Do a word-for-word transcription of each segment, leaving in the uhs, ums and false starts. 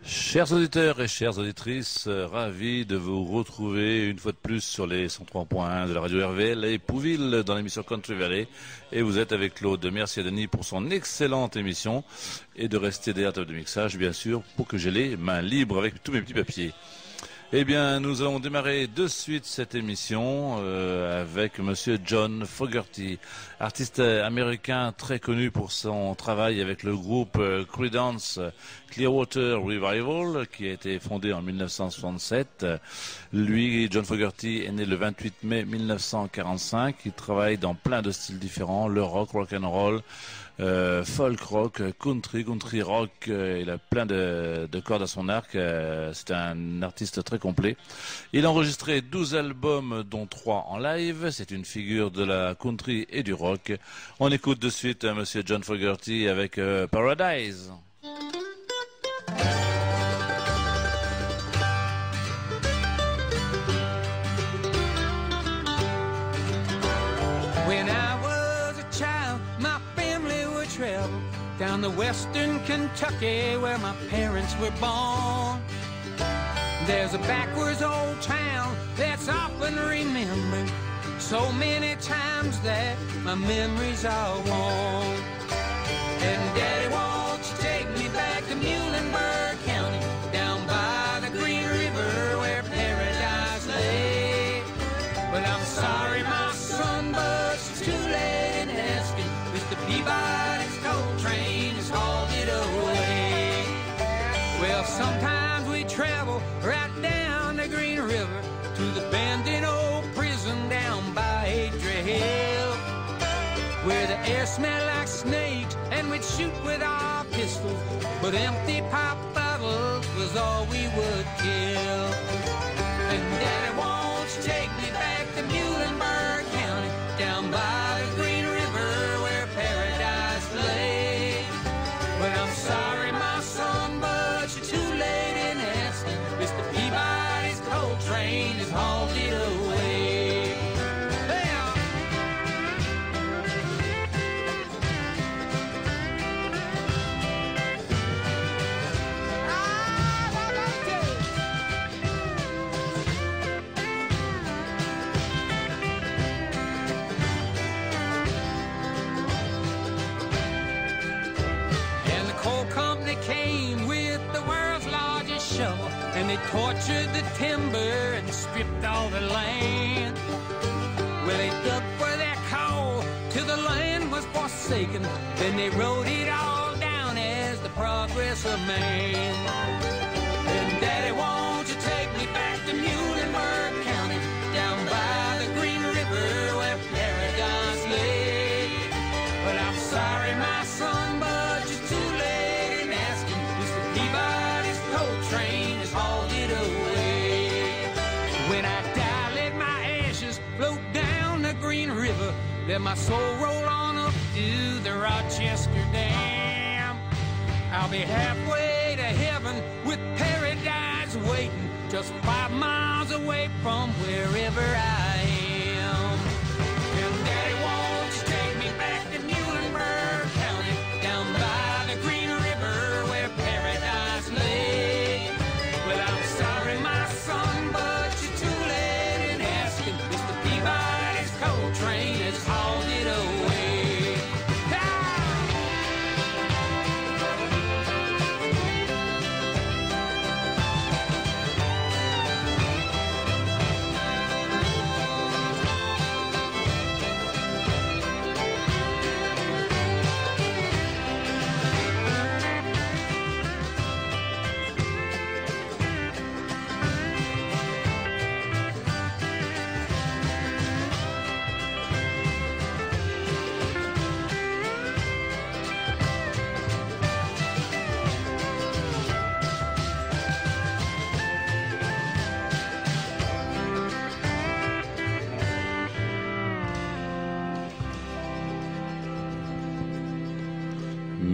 Chers auditeurs et chères auditrices, euh, ravi de vous retrouver une fois de plus sur les cent trois point un de la radio R V L et Pouville dans l'émission Country Valley. Et vous êtes avec Claude. Merci à Denis pour son excellente émission et de rester derrière la table de mixage, bien sûr, pour que j'ai les mains libres avec tous mes petits papiers. Eh bien, nous allons démarrer de suite cette émission euh, avec Monsieur John Fogerty, artiste américain très connu pour son travail avec le groupe euh, Creedence Clearwater Revival, qui a été fondé en mille neuf cent soixante-sept. Lui, John Fogerty, est né le vingt-huit mai mille neuf cent quarante-cinq. Il travaille dans plein de styles différents, le rock, rock and roll, Euh, folk rock, country, country rock, euh, il a plein de, de cordes à son arc, euh, c'est un artiste très complet. Il a enregistré douze albums dont trois en live, c'est une figure de la country et du rock. On écoute de suite euh, Monsieur John Fogerty avec euh, Paradise. When I was a child, my family would travel down to western Kentucky where my parents were born. There's a backwards old town that's often remembered so many times that my memories are worn. And Daddy, won't you take me back to Muhlenberg County, down by the Green River where paradise lay? But I'm sorry, my son, but it's too late in asking. Mister Peabody's coal train has hauled it away. Well, sometimes we travel right down the Green River to the abandoned old prison down by Adria Hill, where the air smelled like snakes and we'd shoot with our pistols, but empty pop bottles was all we would kill. And Daddy, won't you take me back to Muhlenberg County, down by the Green River where paradise lay? But I'm sorry, my son, but you're too late in asking. Mister Peabody's coal train has hauled it away. Well, and the coal company came with the world's largest shovel, and they tortured the timber and stripped all the land. Well, they dug for their coal till the land was forsaken. Then they wrote it all down as the progress of man. And Daddy, won't you take me back to Muhlenberg County, down by the Green River where paradise lay? But I'm sorry, my son, but you're too late in asking. Mister Peabody's coal train has hauled it away. When I die, let my ashes float down the Green River. Let my soul roll on up to the Rochester Dam. I'll be halfway to heaven with paradise waiting, just five miles away from wherever I am. And Daddy, won't you take me back to Muhlenberg County, down by the Green River where paradise lay? Well, I'm sorry, my son, but you're too late in asking. Mister Peabody's coal train has hauled it away. Ah!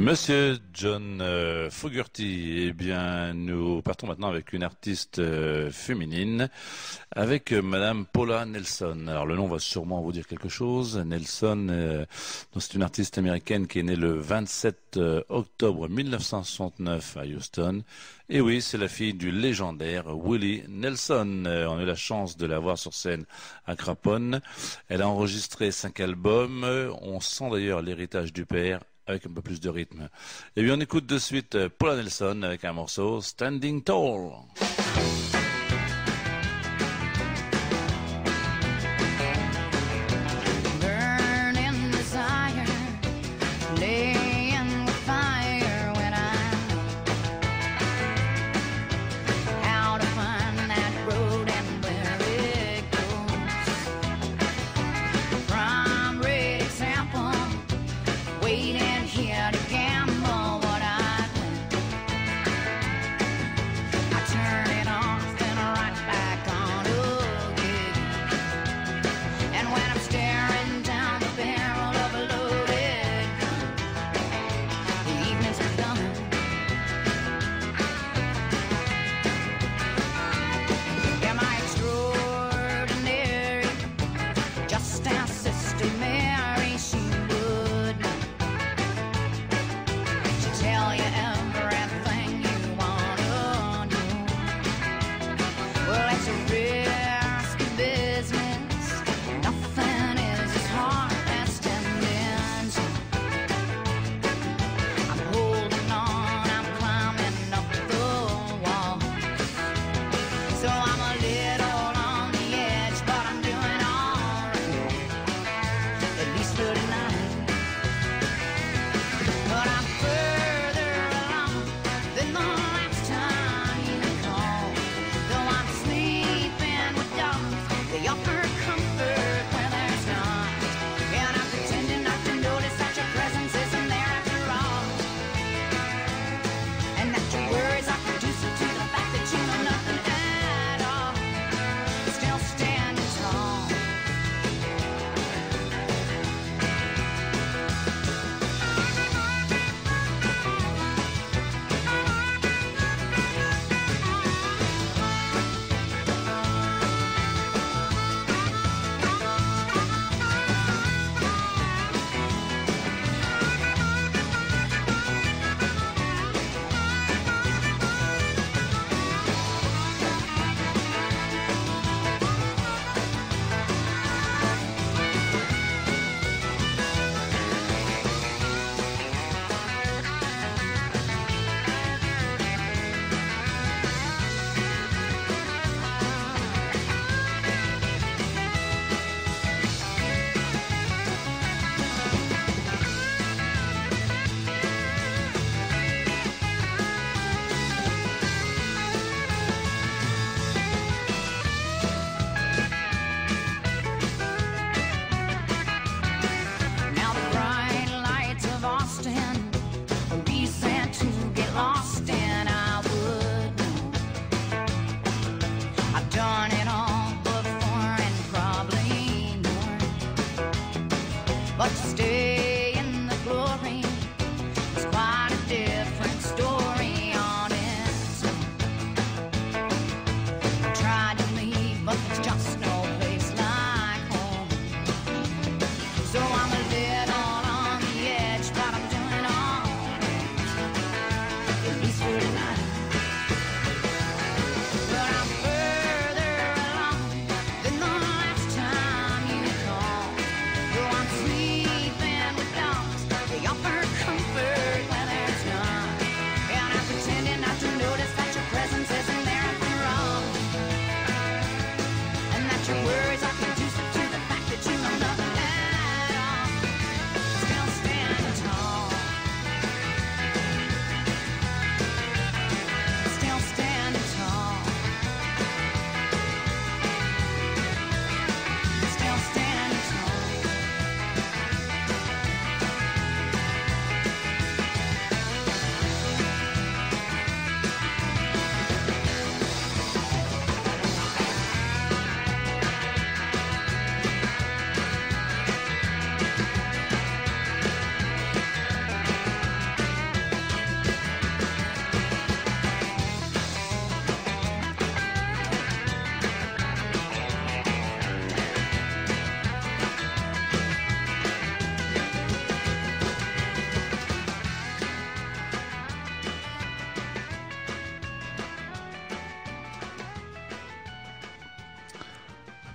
Monsieur John euh, Fogerty, eh bien, nous partons maintenant avec une artiste euh, féminine, avec euh, Madame Paula Nelson. Alors, le nom va sûrement vous dire quelque chose. Nelson, euh, c'est une artiste américaine qui est née le vingt-sept octobre mille neuf cent soixante-neuf à Houston. Et oui, c'est la fille du légendaire Willie Nelson. Euh, on a eu la chance de la voir sur scène à Craponne. Elle a enregistré cinq albums. On sent d'ailleurs l'héritage du père, avec un peu plus de rythme. Et bien on écoute de suite Paula Nelson avec un morceau Standing Tall. Turn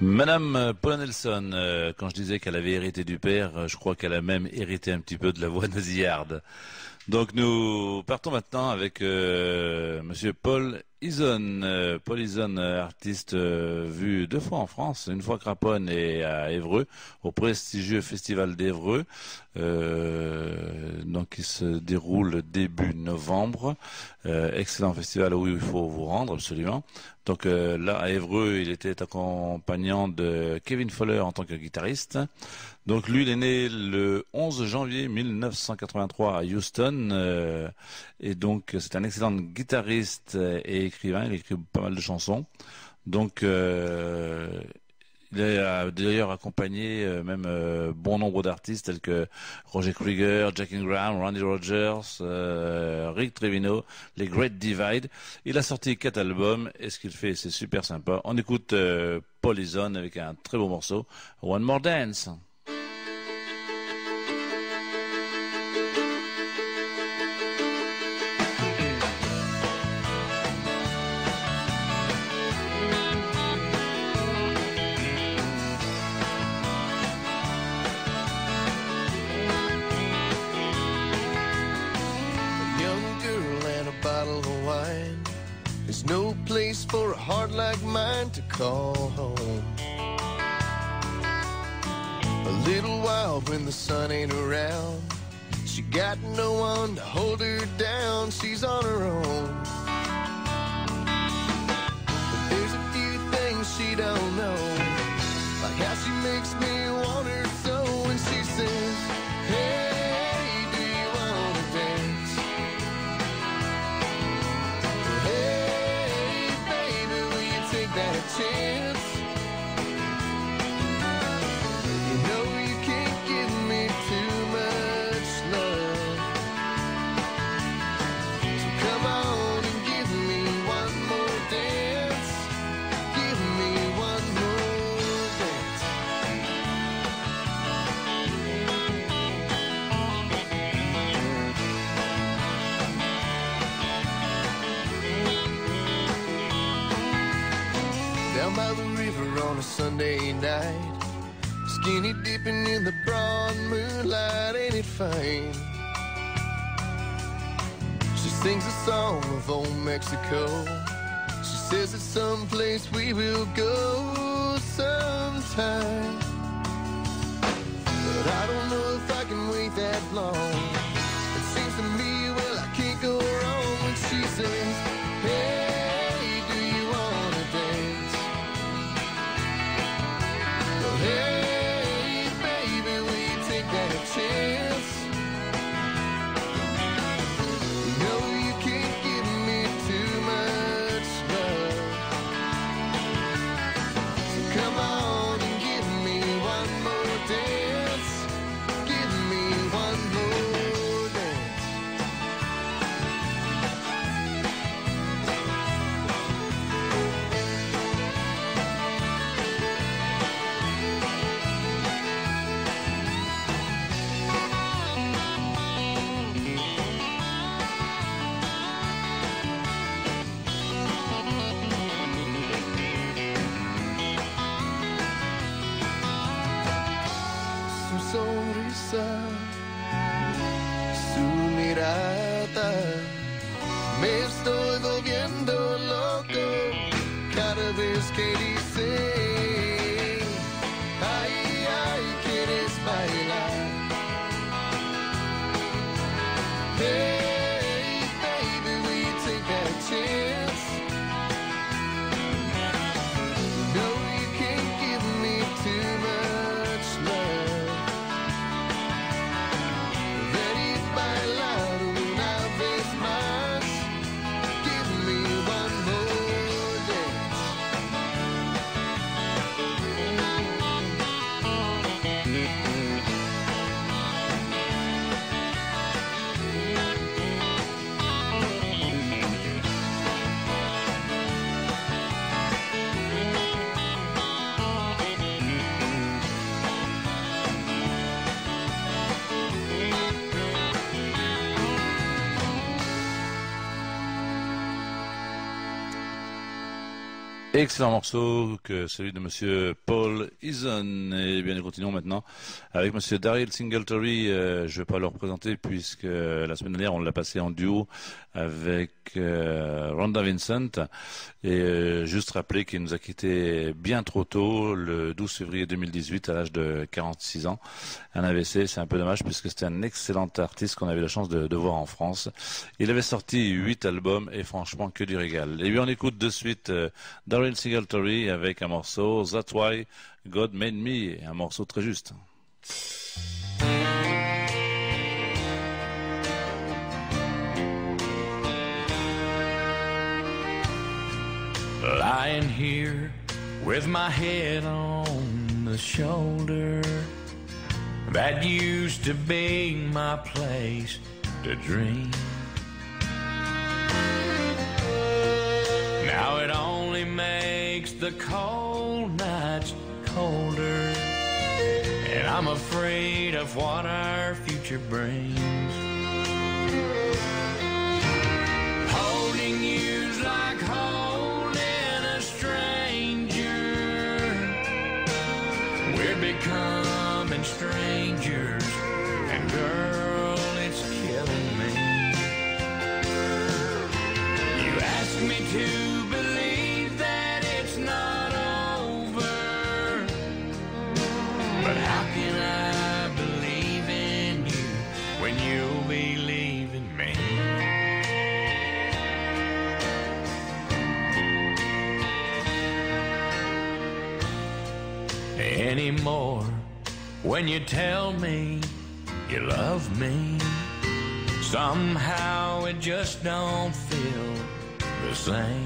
Madame Paula Nelson, euh, quand je disais qu'elle avait hérité du père, je crois qu'elle a même hérité un petit peu de la voix nasillarde. Donc nous partons maintenant avec euh, Monsieur Paul Izon. Euh, Paul Izon, artiste euh, vu deux fois en France, une fois à Craponne et à Évreux, au prestigieux festival d'Évreux, euh, donc qui se déroule début novembre. Euh, excellent festival où il faut vous rendre absolument. Donc euh, là à Évreux, il était accompagnant de Kevin Fowler en tant que guitariste. Donc lui, il est né le onze janvier mille neuf cent quatre-vingt-trois à Houston, euh, et donc c'est un excellent guitariste et écrivain. Il écrit pas mal de chansons. Donc euh, il a d'ailleurs accompagné euh, même euh, bon nombre d'artistes tels que Roger Krieger, Jack Ingram, Randy Rogers, euh, Rick Trevino, les Great Divide. Il a sorti quatre albums et ce qu'il fait, c'est super sympa. On écoute euh, Paul Izon avec un très beau morceau, One More Dance. No place for a heart like mine to call home. A little wild when the sun ain't around. She got no one to hold her down. She's on her own. But there's a few things she don't know, like how she makes me want her so when she says, hey, do you wanna dance? Hey, that chance. You know you can't give me too much love, so come on and give me one more dance. Give me one more dance. Down by the river on a Sunday night, skinny dipping in the broad moonlight, ain't it fine? She sings a song of old Mexico. She says it's someplace we will go sometime. But I don't know if I can wait that long. It seems to me, well, I can't go wrong when she says, hey, hey, baby, will you take that chance? You know you can't give me too much love, so come on and give me one more dance. Give me one more dance. Excellent morceau que celui de Monsieur Paul Eason. Et bien, nous continuons maintenant avec Monsieur Daryl Singletary. Euh, je ne vais pas le représenter puisque la semaine dernière on l'a passé en duo avec euh, Rhonda Vincent. Et euh, juste rappeler qu'il nous a quitté bien trop tôt, le douze février deux mille dix-huit, à l'âge de quarante-six ans. Un A V C, c'est un peu dommage puisque c'était un excellent artiste qu'on avait la chance de, de voir en France. Il avait sorti huit albums et franchement que du régal. Et bien, on écoute de suite euh, Daryl Singletary avec un morceau That's Why God Made Me, un morceau très juste. Lying here with my head on the shoulder that used to be my place to dream. Now it only makes the cold nights colder, and I'm afraid of what our future brings. Holding you's like holding a stranger. We're becoming strangers, and girl, it's killing me. You ask me to anymore when you tell me you love me. Somehow it just don't feel the same,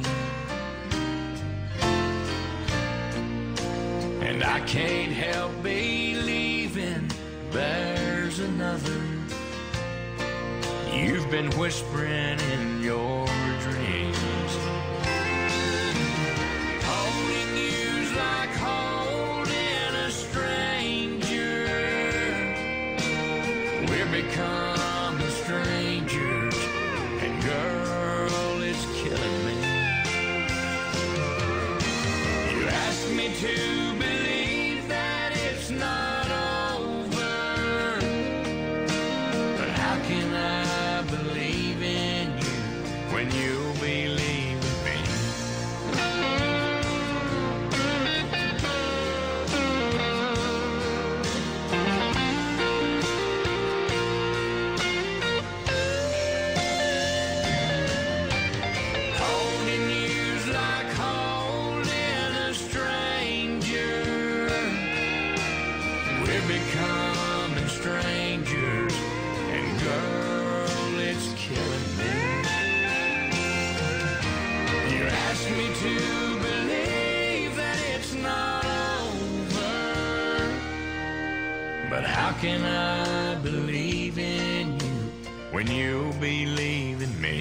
and I can't help believing there's another. You've been whispering in your dreams. Holding you's like holding a stranger. We're becoming strangers, and girl, it's killing me. You ask me to believe that it's not over, but how can I believe in you when you believe in me? Holding you's like holding a stranger. We're becoming strangers, and girl, it's killing me. You ask me to believe that it's not over, but how can I believe in you when you believe in me?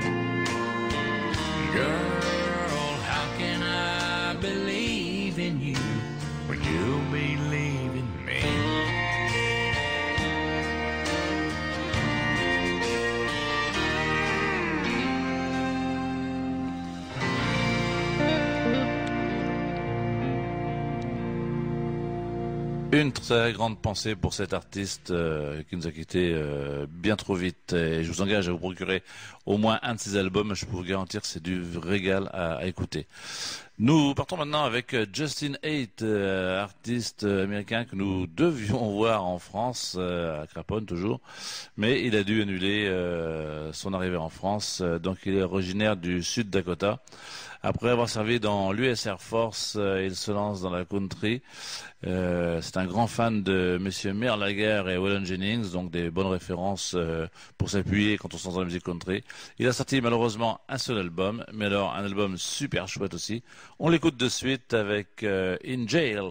Girl, how can I believe in you when you believe in me? Une très grande pensée pour cet artiste euh, qui nous a quittés euh, bien trop vite. Et je vous engage à vous procurer au moins un de ses albums. Je peux vous garantir que c'est du régal à, à écouter. Nous partons maintenant avec Justin Haidt, euh, artiste américain que nous devions voir en France, euh, à Craponne toujours, mais il a dû annuler euh, son arrivée en France. Donc il est originaire du Sud Dakota. Après avoir servi dans l'U S Air Force, euh, il se lance dans la country. Euh, c'est un grand fan de messieurs Merle Haggard et Waylon Jennings, donc des bonnes références euh, pour s'appuyer quand on s'entend la musique country. Il a sorti malheureusement un seul album, mais alors un album super chouette aussi. On l'écoute de suite avec euh, In Jail.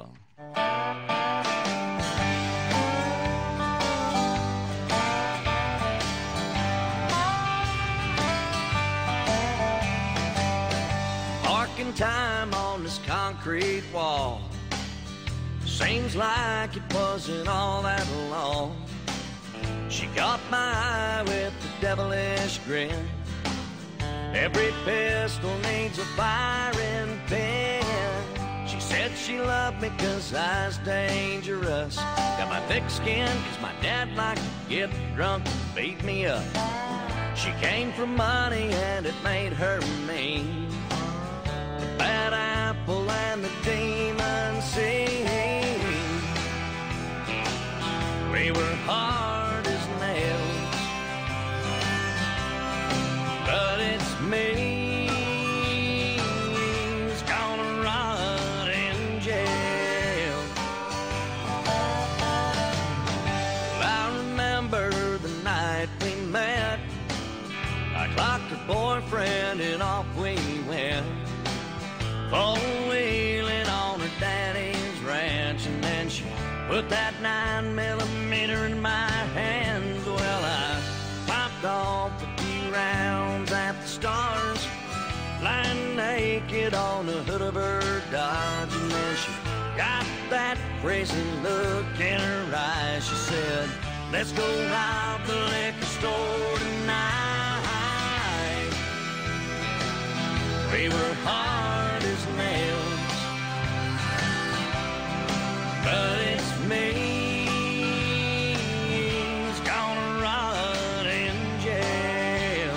Marking time on this concrete wall. Seems like it wasn't all that long. She got my eye with a devilish grin. Every pistol needs a firing pin. She said she loved me cause I was dangerous. Got my thick skin cause my dad liked to get drunk and beat me up. She came for money and it made her mean. The bad apple and the demon seed. We were hard as nails, but it's me who's gonna rot in jail. Well, I remember the night we met. I clocked her boyfriend and off we went, four-wheeling on her daddy's ranch. And then she put that nine millimeter in my hands. Well, I popped off a few rounds at the stars, lying naked on the hood of her Dodge. And then she got that crazy look in her eyes. She said, let's go rob the liquor store tonight. We were hard as nails, but it's me who's gonna rot in jail.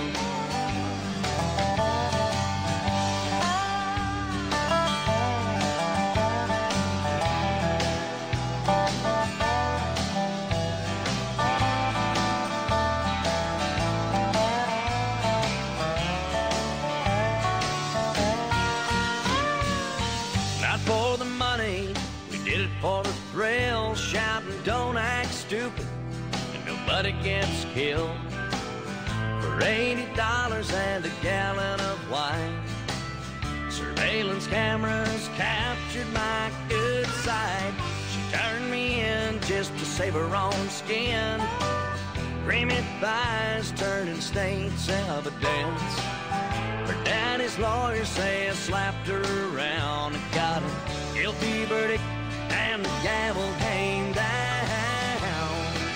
Not for the money, we did it for the thrill, shouting don't act stupid and nobody gets killed. For eighty dollars and a gallon of wine, surveillance cameras captured my good side. She turned me in just to save her own skin. Creamy thighs turning state's evidence. Her daddy's lawyers say I slapped her around and got a guilty verdict and the gavel came down.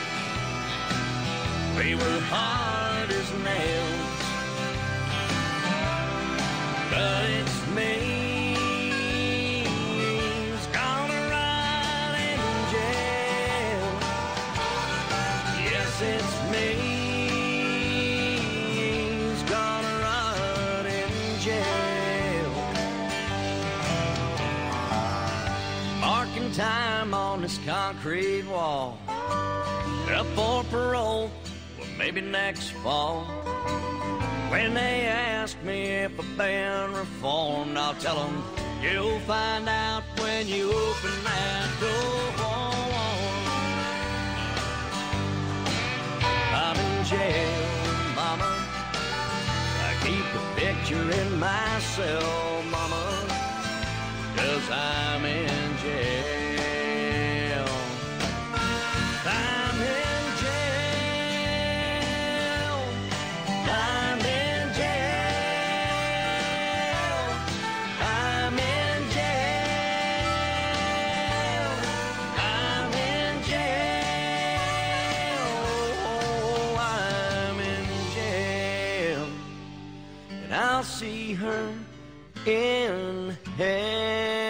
We were hard as nails, but it's me who's gonna rot in jail. Yes, it's me. Time on this concrete wall, up for parole, well maybe next fall. When they ask me if I've been reformed, I'll tell them you'll find out when you open that door. I'm in jail, mama. I keep a picture in my cell, mama, 'cause I'm in jail. I'm in jail. I'm in jail. I'm in jail. I'm in jail. Oh, I'm in jail. And I'll see her in hell.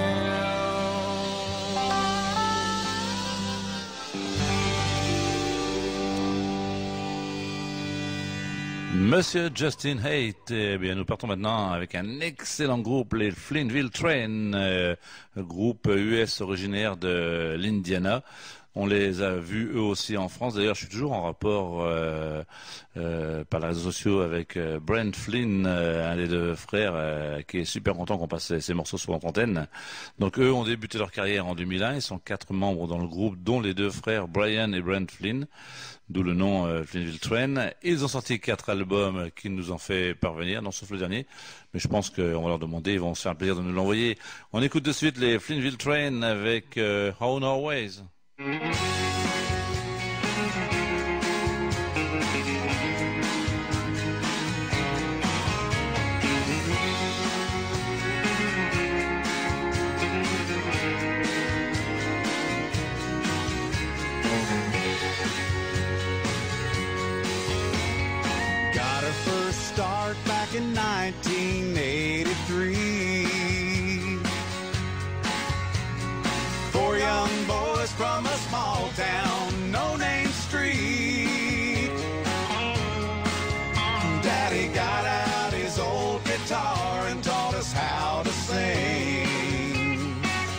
Monsieur Justin Haight. Eh bien, nous partons maintenant avec un excellent groupe, les Flinteville Train, euh, groupe U S originaire de l'Indiana. On les a vus eux aussi en France. D'ailleurs, je suis toujours en rapport euh, euh, par les réseaux sociaux avec euh, Brent Flynn, euh, un des deux frères, euh, qui est super content qu'on passe ces morceaux sur l'antenne. Donc eux ont débuté leur carrière en deux mille un. Ils sont quatre membres dans le groupe, dont les deux frères Brian et Brent Flynn, d'où le nom euh, Flinteville Train. Ils ont sorti quatre albums qui nous ont fait parvenir, non sauf le dernier. Mais je pense qu'on va leur demander, ils vont se faire un plaisir de nous l'envoyer. On écoute de suite les Flinteville Train avec euh, How On Our Ways. Got her first start back in nineteen eighty-three. Four young boys from a small town, no name street. Daddy got out his old guitar and taught us how to sing.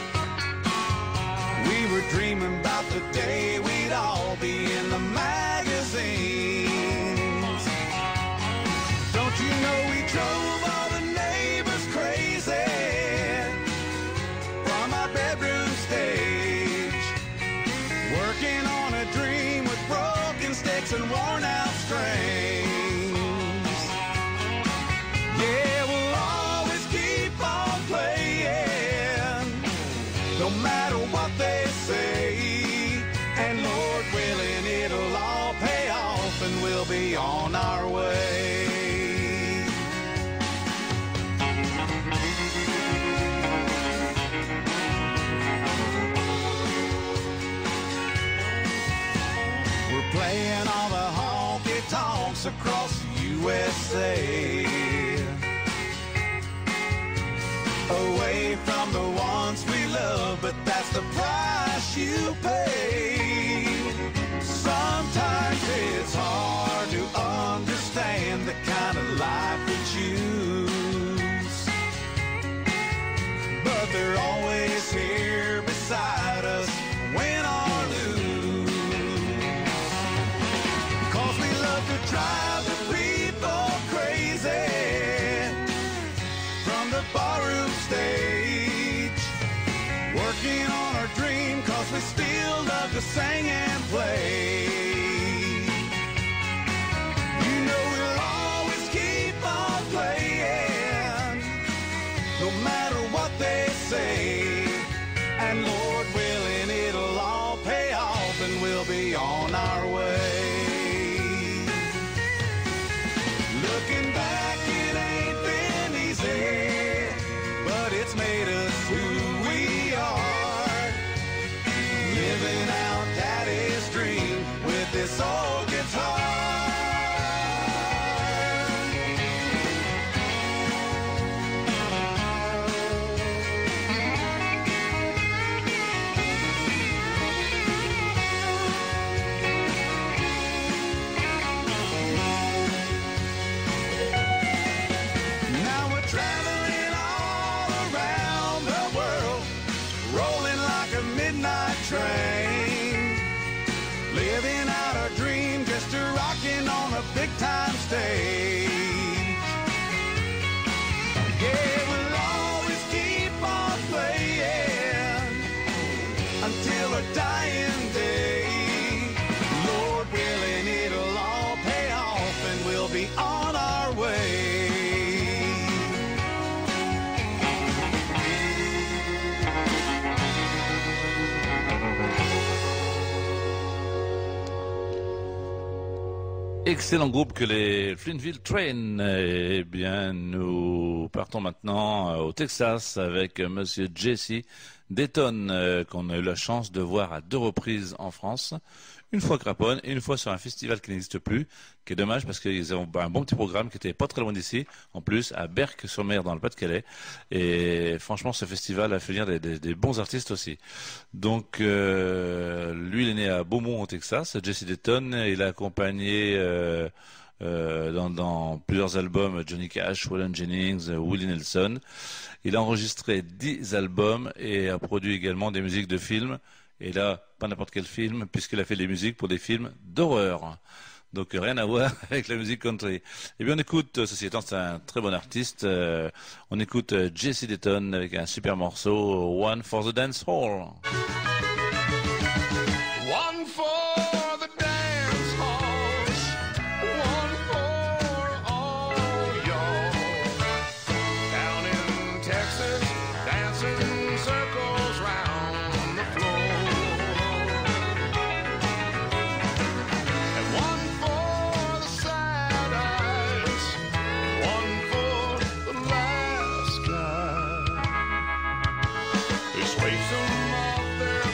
We were dreaming about the day we'd all be in the magazines. Don't you know we drove all the neighbors crazy from our bedroom stage, working on a dream with broken sticks and worn out strings. Yeah, we'll always keep on playing, no matter what they say. And Lord willing, it'll all pay off and we'll be on our way. We're playing all the honky tonks across the U S A, away from the ones we love, but that's the price you pay. Sometimes it's hard to understand the kind of life we choose, but they're always here beside us, win or lose. 'Cause we love to drive the people crazy from the barroom stage, working on our dream 'cause we still love to sing and play. You know we'll always keep on playing, no matter what they say. And Lord willing, it'll all pay off and we'll be on our way. Looking back, it ain't been easy, but it's made us who we are, living out Daddy's dream with this old guitar. Now we're traveling all around the world, rolling like a midnight train, living out our dream, just a rocking on a big time stage. Yeah, we'll always keep on playing until our dying day. Lord willing, it'll all pay off and we'll be on our way. Excellent groupe que les Flinteville Train. Eh bien, nous partons maintenant au Texas avec Monsieur Jesse Dayton, euh, qu'on a eu la chance de voir à deux reprises en France. Une fois Craponne et une fois sur un festival qui n'existe plus, qui est dommage parce qu'ils ont un bon petit programme qui était pas très loin d'ici, en plus à Berck-sur-Mer dans le Pas-de-Calais. Et franchement, ce festival a fait venir des, des, des bons artistes aussi. Donc, euh, lui, il est né à Beaumont au Texas, Jesse Dayton. Il a accompagné euh, euh, dans, dans plusieurs albums Johnny Cash, Waylon Jennings, Willie Nelson. Il a enregistré dix albums et a produit également des musiques de films. Et là, pas n'importe quel film, puisqu'il a fait des musiques pour des films d'horreur. Donc rien à voir avec la musique country. Eh bien on écoute, ceci étant c'est un très bon artiste, euh, on écoute Jesse Dayton avec un super morceau, One for the Dance Hall. One for the dance halls, one for all y'all down in Texas, dancing circles round the floor. And one for the sad eyes, one for the last guy who sweeps them off their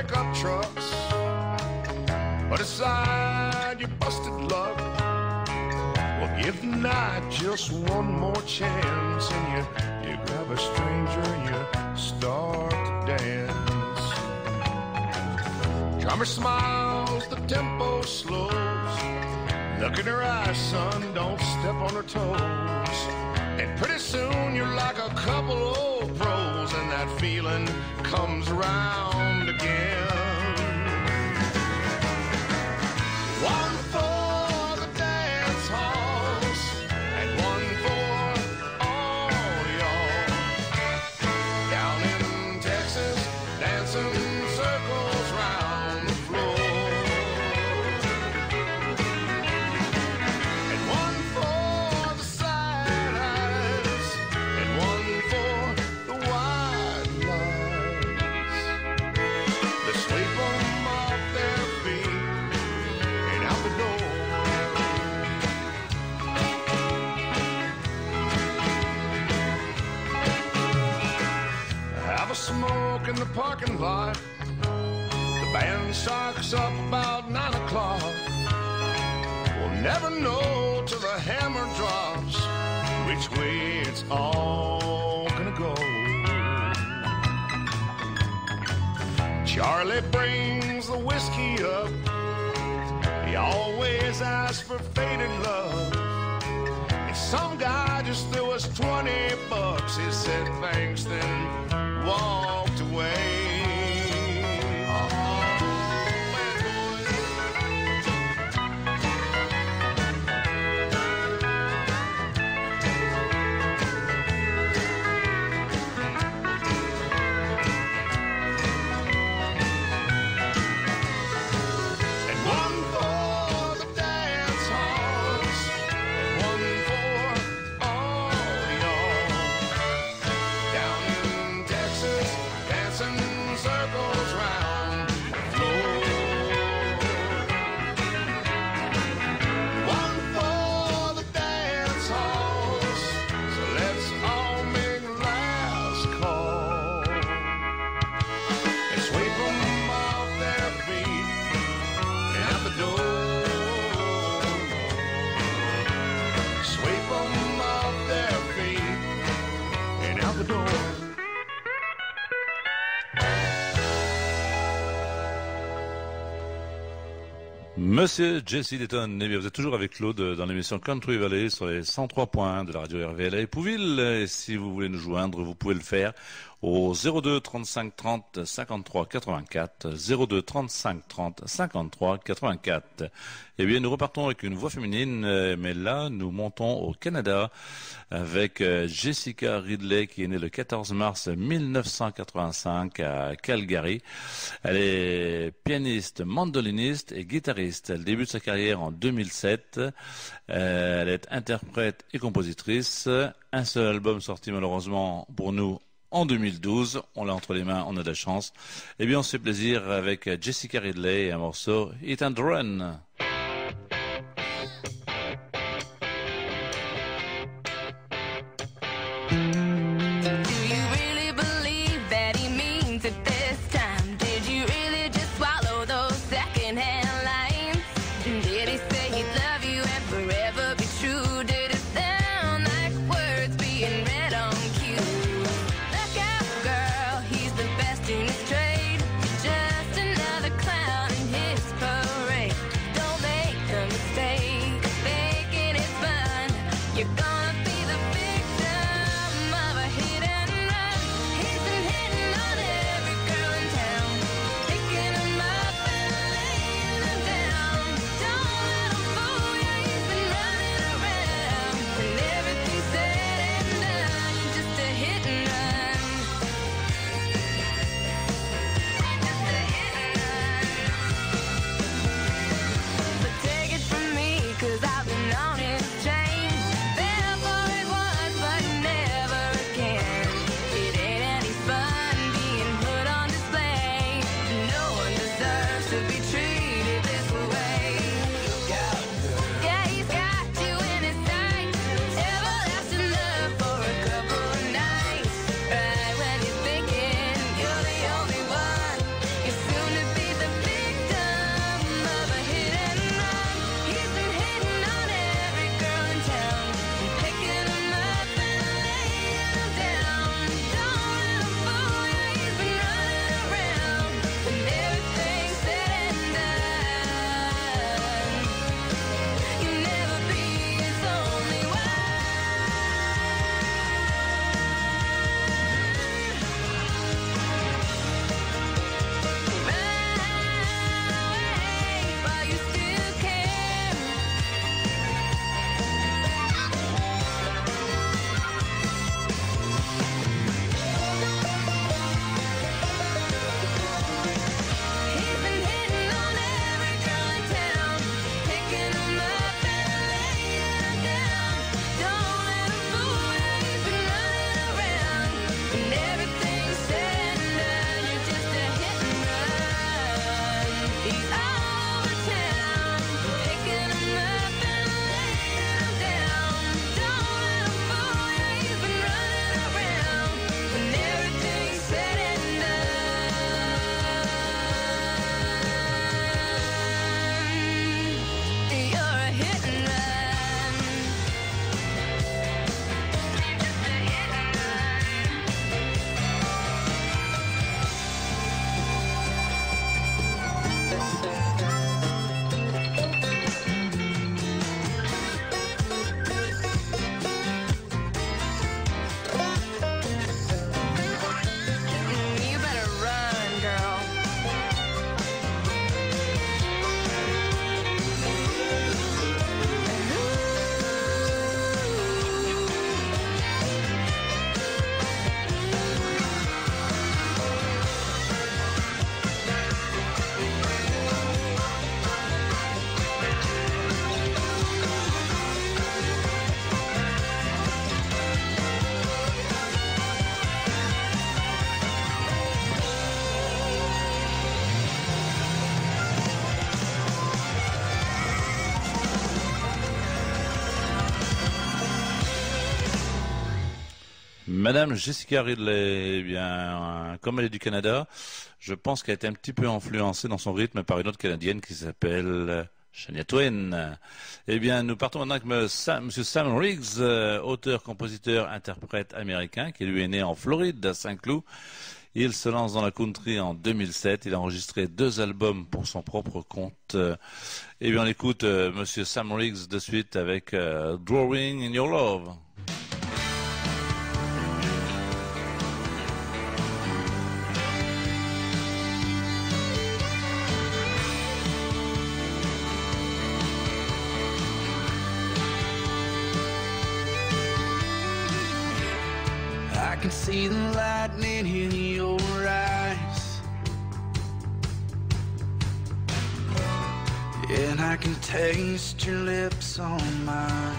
pickup trucks, but aside your busted luck, well, give the night just one more chance, and you, you grab a stranger and you start to dance. Drummer smiles, the tempo slows. Look in her eyes, son, don't step on her toes. And pretty soon you're like a couple old pros, and that feeling comes around again. One for the dance halls, and one for all y'all. Down in Texas, dancing circles round the floor. And one for the side eyes, and one for the wide lights. They sweep them off their feet and out the door. Have a smoke in the parking lot. The band starts up about nine o'clock. We'll never know till the hammer drops which way it's all gonna go. Charlie brings the whiskey up. He always asks for faded love. And some guy just threw us twenty bucks. He said thanks, then walked away. And one for the dance halls, and one for all y'all. Down in Texas, dancing circles round the floor. One for the dance halls, so let's all make last call. And sweep them off their feet and out the door. Sweep them off their feet and out the door. Monsieur Jesse Dayton, eh bien, vous êtes toujours avec Claude dans l'émission Country Valley sur les cent trois points de la radio R V L à Épouville. Et si vous voulez nous joindre, vous pouvez le faire au zéro deux trente-cinq trente cinquante-trois quatre-vingt-quatre, zéro deux trente-cinq trente cinquante-trois quatre-vingt-quatre. Eh bien, nous repartons avec une voix féminine, euh, mais là, nous montons au Canada avec euh, Jessica Ridley, qui est née le quatorze mars mille neuf cent quatre-vingt-cinq à Calgary. Elle est pianiste, mandoliniste et guitariste. Elle débute sa carrière en deux mille sept. Euh, elle est interprète et compositrice. Un seul album sorti malheureusement pour nous en deux mille douze, on l'a entre les mains, on a de la chance. Eh bien, on se fait plaisir avec Jessica Ridley et un morceau Hit and Run. Do you really believe that he means it this time? Did you really just swallow those second-hand lines? Did he say he'd love you and forever be true? Did it sound like words being read on cue? Look out, girl, he's the best in his trade. Just another clown in his parade. Don't Madame Jessica Ridley, eh bien, comme elle est du Canada, je pense qu'elle a été un petit peu influencée dans son rythme par une autre Canadienne qui s'appelle Shania Twain. Eh bien, nous partons maintenant avec Monsieur Sam Riggs, euh, auteur, compositeur, interprète américain, qui lui est né en Floride, à Saint-Cloud. Il se lance dans la country en deux mille sept. Il a enregistré deux albums pour son propre compte. Eh bien, on écoute euh, Monsieur Sam Riggs de suite avec euh, Drawing in Your Love. I can see the lightning in your eyes, and I can taste your lips on mine.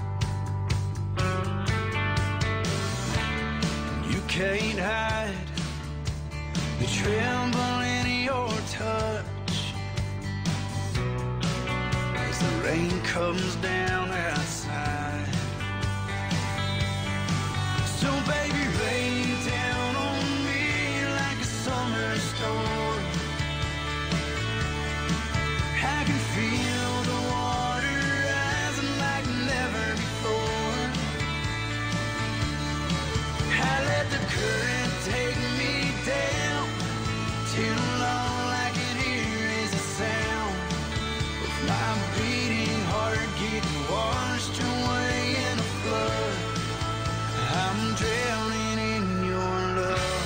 You can't hide the tremble in your touch as the rain comes down outside. So baby, rain down on me like a summer storm. I can feel the water rising like never before. I let the current take me down. Too long I can hear is the sound of my beating heart getting washed away in a flood. I'm drowning in your love.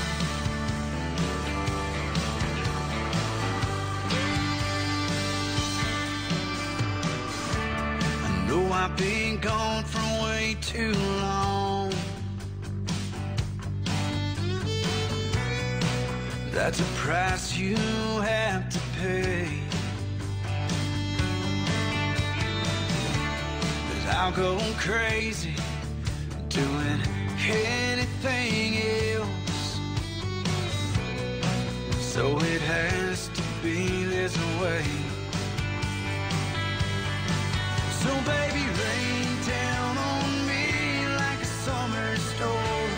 I know I've been gone for way too long. That's a price you have to pay. But I'll go crazy doing anything else. So it has to be this way. So baby, rain down on me like a summer storm.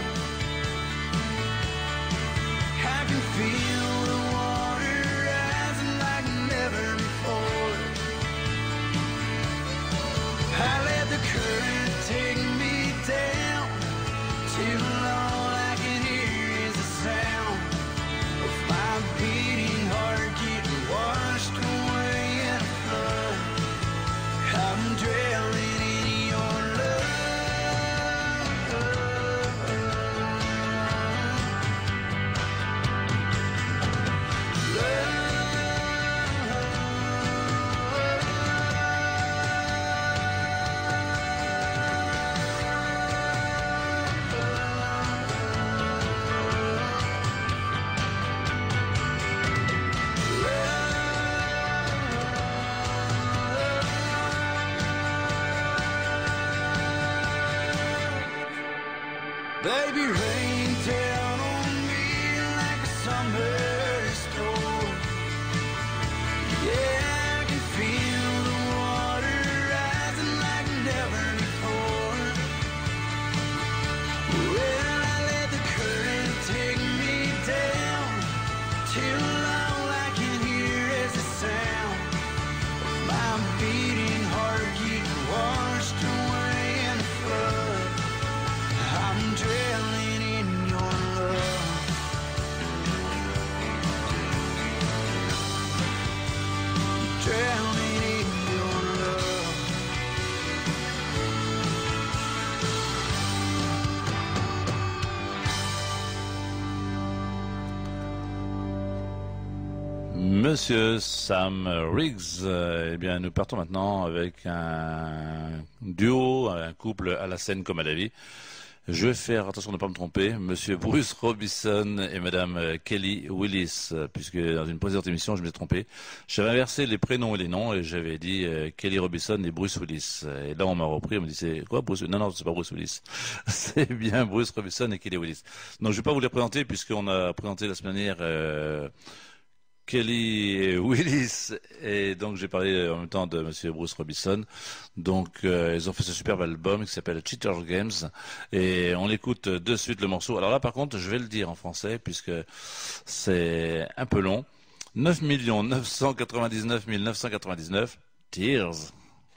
I can feel the water rising like never before. I let the current take me down. Too long I can hear is the sound of my beating heart getting washed away in a flood. I'm drowning in your love. Love. Baby, rain down on me like a summer storm. Yeah, I can feel the water rising like never before. Well, I let the current take me down. Too long I can hear is the sound of my beating heart getting washed away in a flood. I'm drowning in your love. Drowning in your love. Monsieur Sam Riggs, euh, eh bien, nous partons maintenant avec un duo, un couple à la scène comme à la vie. Je vais faire attention de ne pas me tromper, Monsieur Bruce Robinson et Madame Kelly Willis, puisque dans une précédente émission, je m'étais trompé. J'avais inversé les prénoms et les noms et j'avais dit euh, Kelly Robinson et Bruce Willis. Et là, on m'a repris, on me dit c'est quoi Bruce? Non, non, c'est pas Bruce Willis. C'est bien Bruce Robinson et Kelly Willis. Donc, je vais pas vous les présenter puisqu'on a présenté la semaine dernière euh, Kelly Willis, et donc j'ai parlé en même temps de Monsieur Bruce Robinson. Donc euh, ils ont fait ce superbe album qui s'appelle Cheater Games, et on écoute de suite le morceau. Alors là par contre je vais le dire en français puisque c'est un peu long. neuf millions neuf cent quatre-vingt-dix-neuf mille neuf cent quatre-vingt-dix-neuf Tears.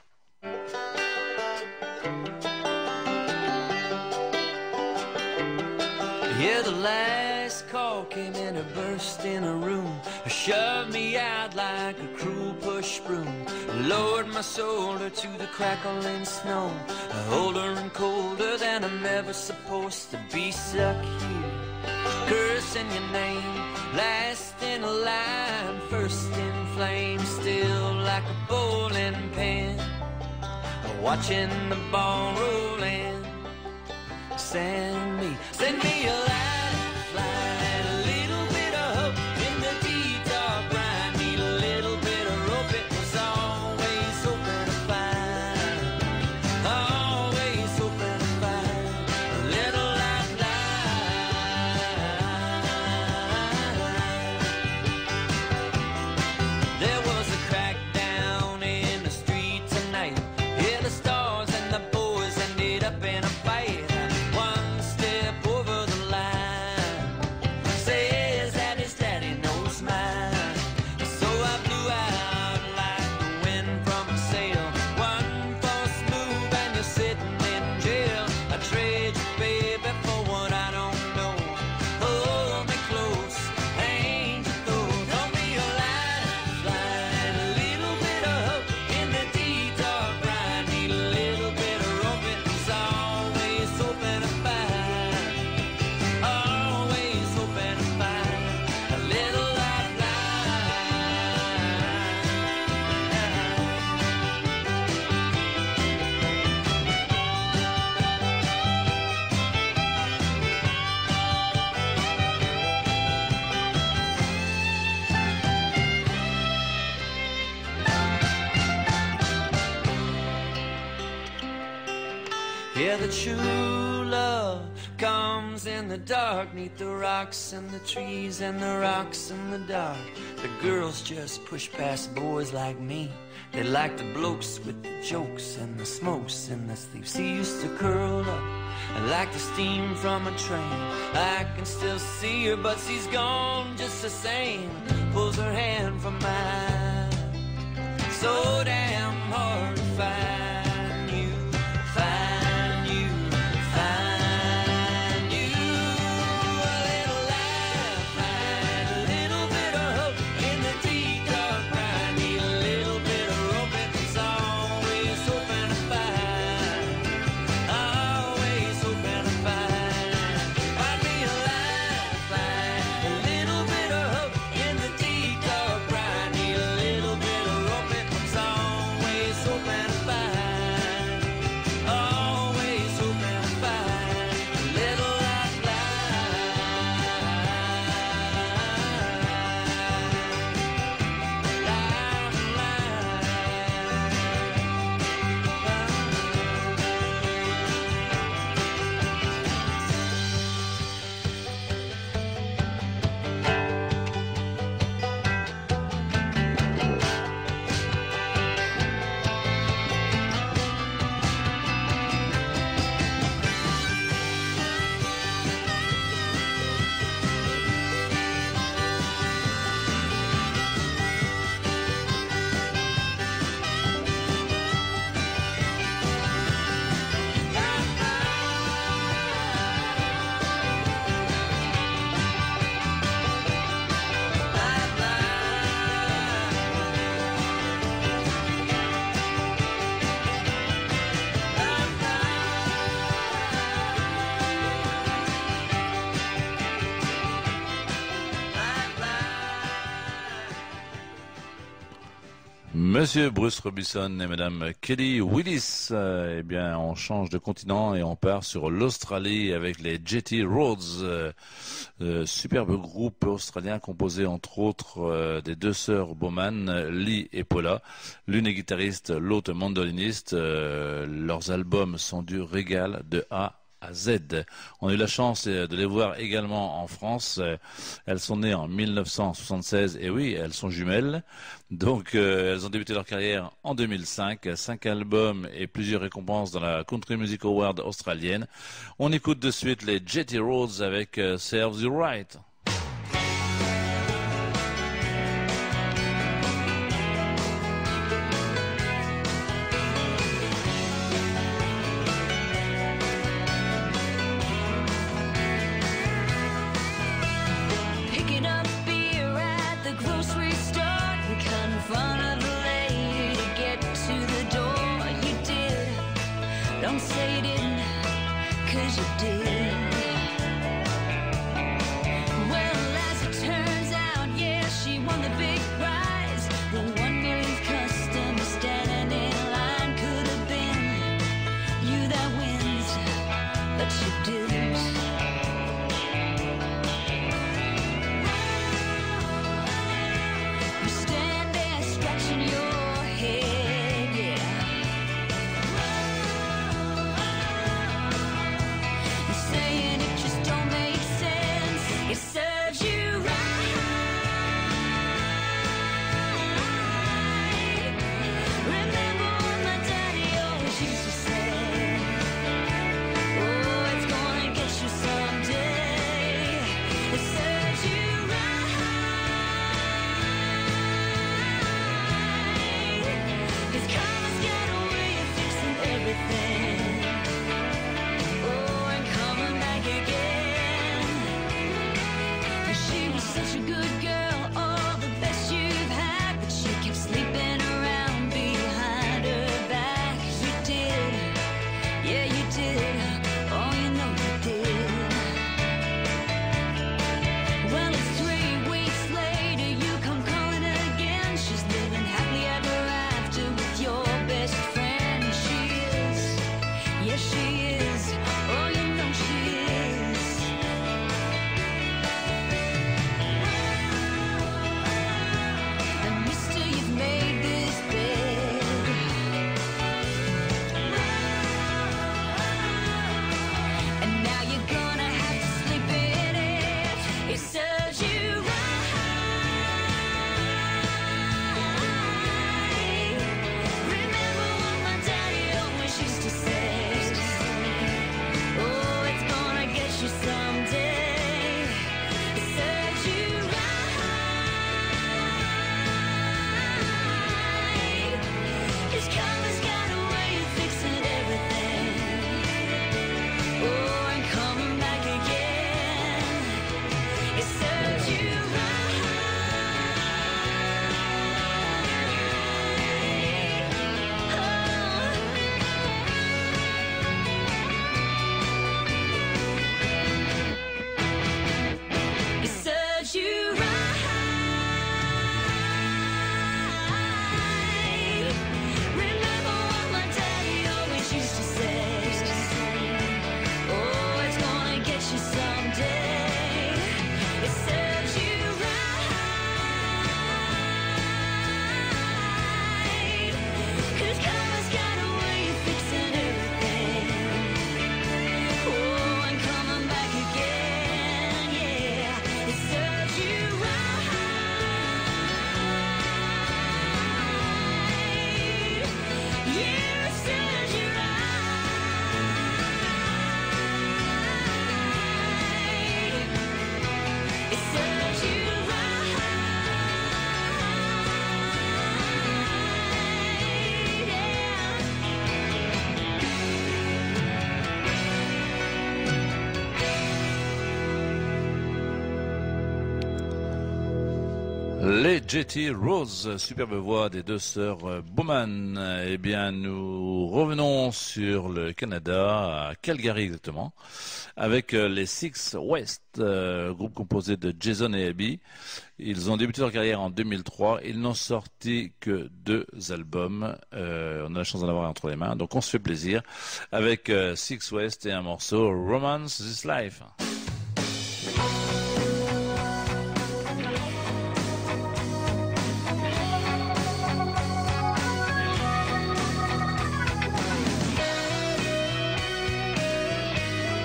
Yeah, the last call came in, a burst in a room, shoved me out like a cruel push broom, lowered my shoulder to the crackling snow, older and colder than I'm ever supposed to be, stuck here, cursing your name, last in a line, first in flames, still like a bowling pin, watching the ball roll in. Send me, send me a lifeline, a little bit of hope in the deep dark brine. Need a little bit of rope, it was always hoping to find, always hoping to find a little lifeline. There was a crackdown in the street tonight. Yeah, the stars and the boys ended up in a fight. Yeah, the true love comes in the dark, neath the rocks and the trees and the rocks in the dark. The girls just push past boys like me. They like the blokes with the jokes and the smokes and the sleeves. He used to curl up like the steam from a train. I can still see her, but she's gone just the same. Pulls her hand from mine. So damn hard to find you, find you, find you. A little lifeline, a little bit of hope in the deep dark brine. Need a little bit of rope, it's always hoping to find, always hoping to find. Find me a lifeline, a little bit of hope in the deep dark brine. Need a little bit of rope, it's always hoping to find, always hoping to find a little Monsieur Bruce Robinson et Madame Kelly Willis, euh, eh bien, on change de continent et on part sur l'Australie avec les Jetty Roads, euh, euh, superbe groupe australien composé entre autres euh, des deux sœurs Bowman, Lee et Paula. L'une est guitariste, l'autre mandoliniste. Euh, leurs albums sont du régal de A à Z. On a eu la chance de les voir également en France. Elles sont nées en mille neuf cent soixante-seize et oui, elles sont jumelles. Donc euh, elles ont débuté leur carrière en deux mille cinq, cinq albums et plusieurs récompenses dans la Country Music Award australienne. On écoute de suite les Jetty Rhodes avec euh, Serves You Right. Don't say you didn't, 'cause you did. Well, as it turns out, yeah, she won the big prize. The one millionth customer standing in line. Could have been you that wins, but you didn't. You stand there scratching your head, yeah. Saying it just don't make sense. It serves you right. Remember what my daddy always used to say. Oh, it's gonna get you someday. It serves you right. 'Cause karma's got a way of fixing everything. Such a good girl, all the best you've had, but she kept sleeping around behind her back. You did, yeah you did, oh you know you did. Well, it's three weeks later, you come calling again. She's living happily ever after with your best friend. She is, yes she is, oh you know she is. Made this bed, and now you're gonna have to sleep in it. It serves you right. Remember what my daddy always used to say. Oh, it's gonna get you someday. It serves you right. 'Cause karma's got a way of fixing everything. Oh, and coming back again. It serves you right. Oh. It serves you right. Remember what my daddy always used to say. Oh, it's gonna get you someday. It serves you right. 'Cause karma's got a way of fixing everything. Oh, and coming back again, yeah. It serves you right. Yeah, it serves you right. It serves you right. Les Jetty Rose, superbe voix des deux sœurs euh, Bowman. Eh bien, nous revenons sur le Canada, à Calgary exactement, avec euh, les Six West, euh, groupe composé de Jason et Abby. Ils ont débuté leur carrière en deux mille trois. Ils n'ont sorti que deux albums. Euh, on a la chance d'en avoir un entre les mains, donc on se fait plaisir avec euh, Six West et un morceau Romance This Life. Thank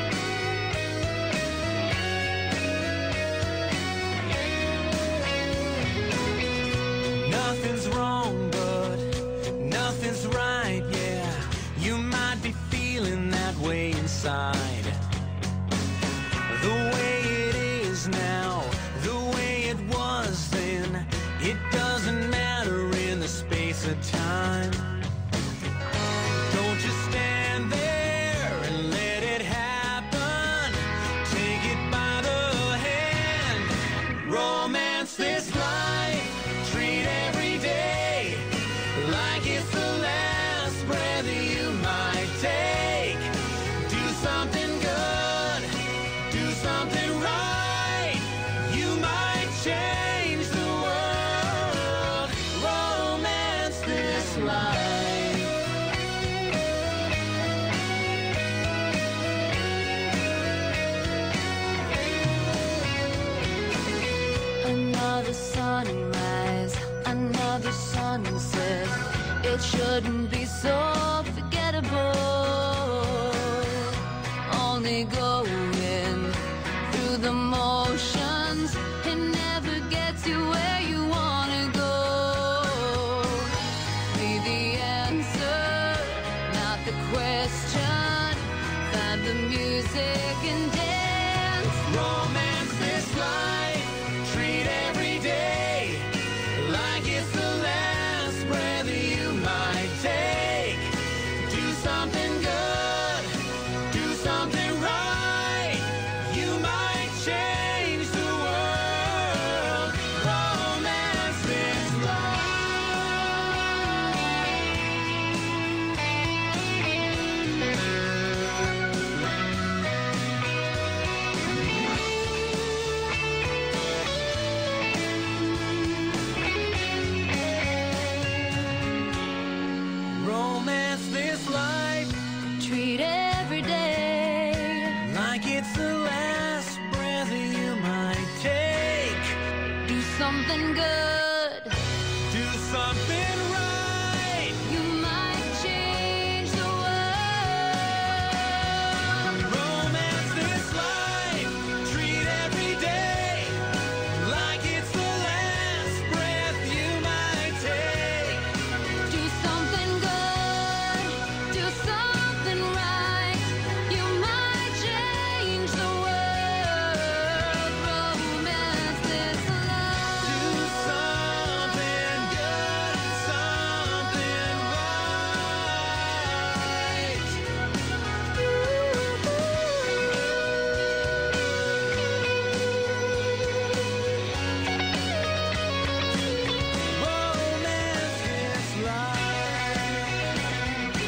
Romance this life, treat every day like it's the last breath you might take. Do something good, do something right, you might change the world. Romance this life. Another sunrise, another sunset. It shouldn't be so forgettable. Only going through the motions, it never gets you where you wanna go. Be the answer, not the question. Find the music and dance. Romance this life, treat every day like it's the last breath you might take. Do something good, do something right, you might change the world. Romance this Romance this life, Treat every day like it's the last breath you might take. do something good. Do something right, You might change the world. romance this life, treat every day like it's the last breath you might take. Do something good. Do something right. You might change the world. Romance this Do love. something good, something right. Romance this life.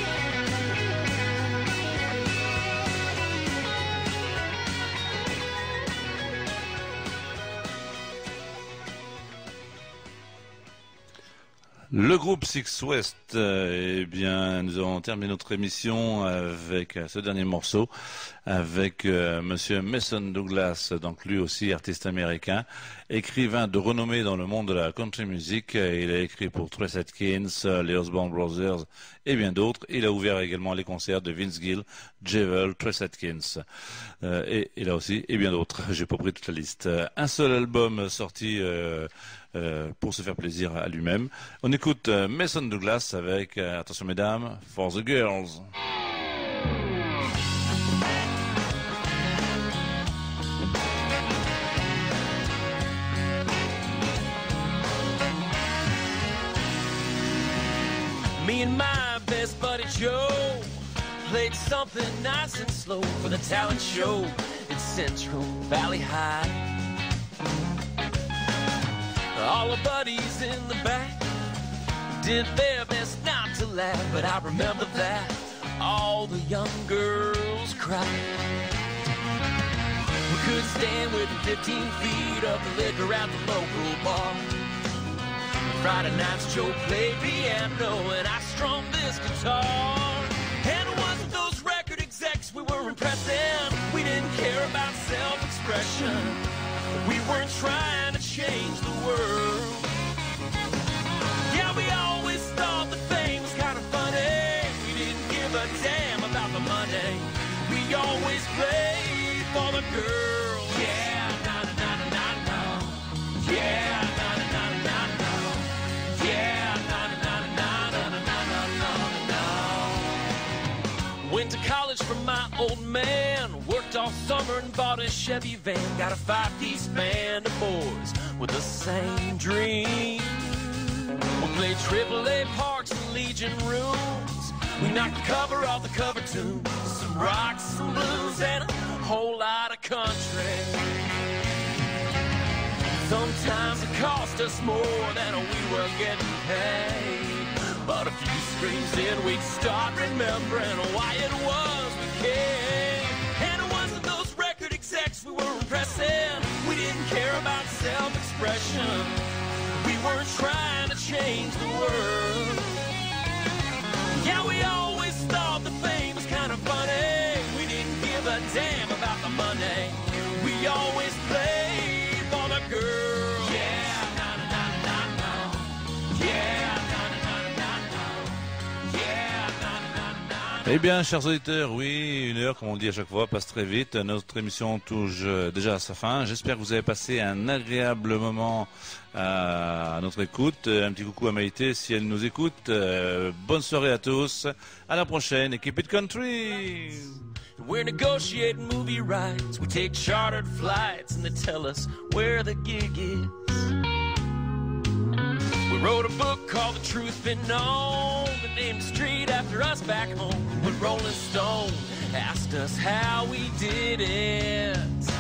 Le groupe Six West, euh, eh bien, nous avons terminé notre émission avec euh, ce dernier morceau, avec euh, Monsieur Mason Douglas, donc lui aussi artiste américain, écrivain de renommée dans le monde de la country music. Il a écrit pour Trace Atkins, euh, les Osborne Brothers et bien d'autres. Il a ouvert également les concerts de Vince Gill, Jewel, Trace Atkins euh, et, et là aussi et bien d'autres. J'ai pas pris toute la liste. Euh, Un seul album sorti. Euh, Euh, pour se faire plaisir à lui-même. On écoute euh, Mason Douglas avec, euh, attention mesdames, For the Girls. Me and my best buddy Joe played something nice and slow for the talent show at Central Valley High. All the buddies in the back did their best not to laugh, but I remember that all the young girls cried. We couldn't stand within fifteen feet of the liquor at the local bar. Friday nights Joe played piano and I strummed this guitar. And it wasn't those record execs we were impressing. We didn't care about self-expression. We weren't trying to change the world. Yeah, we always thought the thing was kind of funny. We didn't give a damn about the money. We always played for the girls. Yeah, na na na na na na. Yeah, na na na na na na. Yeah, na na na na na na na na na na. Went to college for my old man. Worked all summer and bought a Chevy van. Got a five-piece band of boys with the same dream. We played triple A parks and Legion rooms. We knocked the cover off the cover tunes. Some rock, some blues, and a whole lot of country. Sometimes it cost us more than we were getting paid. But a few screams in, we'd start remembering why it was we came. And it wasn't those record execs we were impressing. We didn't care about self-expression. We weren't trying to change the world. Yeah, we always thought the fame was kind of funny. We didn't give a damn about the money. We always played for the girl. Yeah, na na na na na. Yeah, na na na na na. Yeah, na na na na. Eh bien, chers auditeurs, oui, une heure, comme on dit à chaque fois, passe très vite. Notre émission touche euh, déjà à sa fin. J'espère que vous avez passé un agréable moment à notre écoute. Un petit coucou à Maïté si elle nous écoute. Euh, bonne soirée à tous. À la prochaine et keep it country. We're negotiating movie rights. We take chartered flights and they tell us where the gig is. We wrote a book called The Truth Been Known that named the street after us back home. When Rolling Stone asked us how we did it.